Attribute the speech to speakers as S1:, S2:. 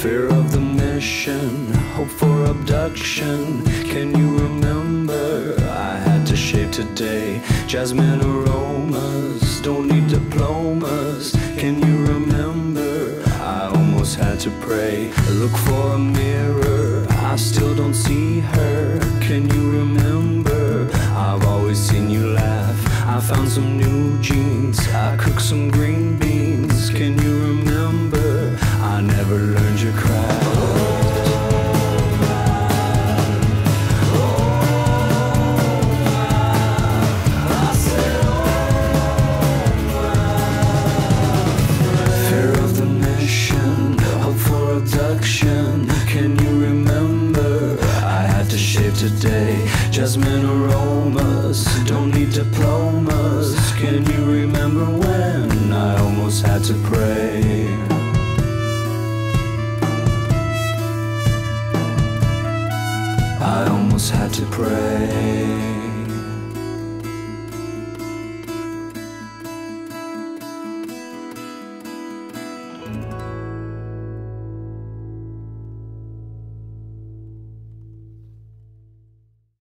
S1: Fear of the mission, hope for abduction. Can you remember? I had to shave today. Jasmine aromas, don't need diplomas. Can you remember? I almost had to pray. Look for a mirror, I still don't see her. Can you remember? I've always seen you laugh. I found some new jeans, I cooked some green beans. Can you remember? I never learned your craft. Fear of the mission, hope for abduction. Can you remember? I had to shave today. Jasmine aromas, don't need diplomas. Can you remember when I almost had to pray? I almost had to pray.